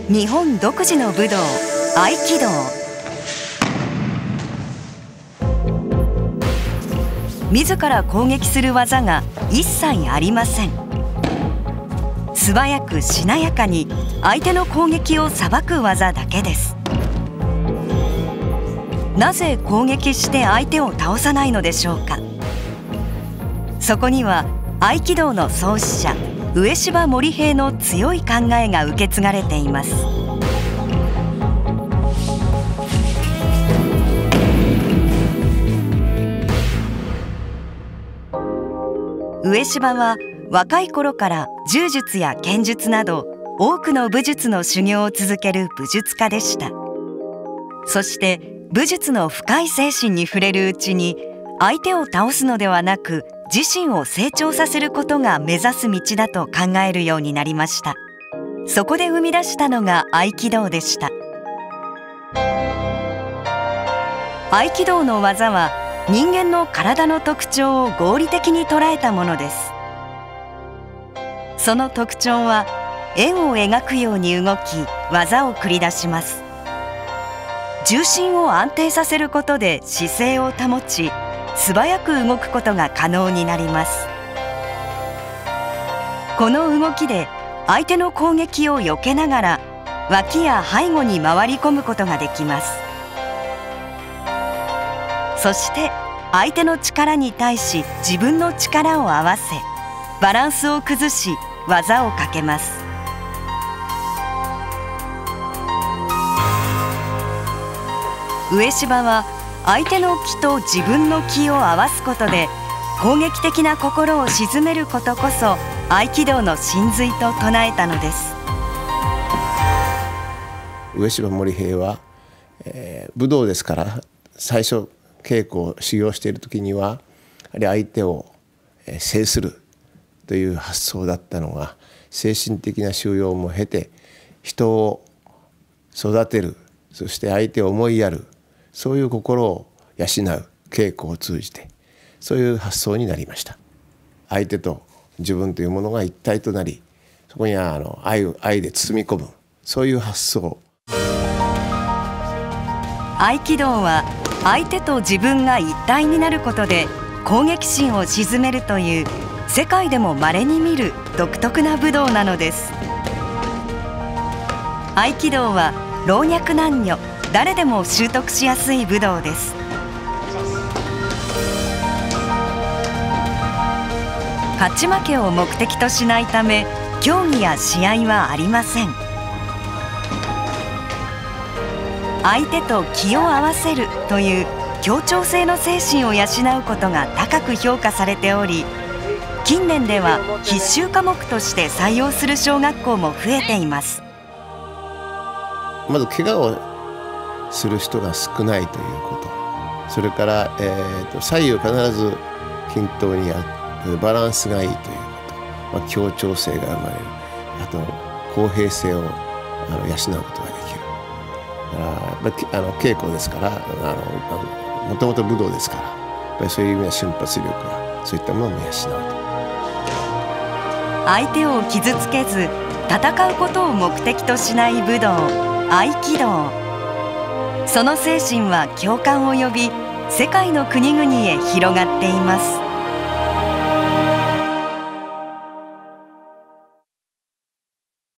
日本独自の武道、合気道。自ら攻撃する技が一切ありません。素早くしなやかに相手の攻撃をさばく技だけです。なぜ攻撃して相手を倒さないのでしょうか。そこには合気道の創始者上芝守平の強い考えが受け継がれています。上芝は若い頃から柔術や剣術など多くの武術の修行を続ける武術家でした。そして武術の深い精神に触れるうちに、相手を倒すのではなく自身を成長させることが目指す道だと考えるようになりました。そこで生み出したのが合気道でした。合気道の技は人間の体の特徴を合理的に捉えたものです。その特徴は円を描くように動き技を繰り出します。重心を安定させることで姿勢を保ち、素早く動くことが可能になります。この動きで相手の攻撃を避けながら脇や背後に回り込むことができます。そして相手の力に対し自分の力を合わせ、バランスを崩し技をかけます。上芝は相手の気と自分の気を合わすことで攻撃的な心を鎮めることこそ合気道の真髄と唱えたのです。 上芝守平は、武道ですから最初稽古を修行している時には相手を制するという発想だったのが、精神的な修養も経て人を育てる、そして相手を思いやる、そういう心を養う稽古を通じて、そういう発想になりました。相手と自分というものが一体となり、そこには愛で包み込む、そういう発想。 合気道は相手と自分が一体になることで攻撃心を鎮めるという世界でも稀に見る独特な武道なのです。合気道は老若男女誰でも習得しやすい武道です。勝ち負けを目的としないため競技や試合はありません。相手と気を合わせるという協調性の精神を養うことが高く評価されており、近年では必修科目として採用する小学校も増えています。 まず怪我をする人が少ないということ、それから、左右必ず均等にあるバランスがいいということ、協調性が生まれる、あと公平性を養うことができる。稽古ですから、もともと武道ですから、やっぱりそういう意味では瞬発力がそういったものも養うと。 相手を傷つけず戦うことを目的としない武道、合気道。その精神は共感を呼び、世界の国々へ広がっています。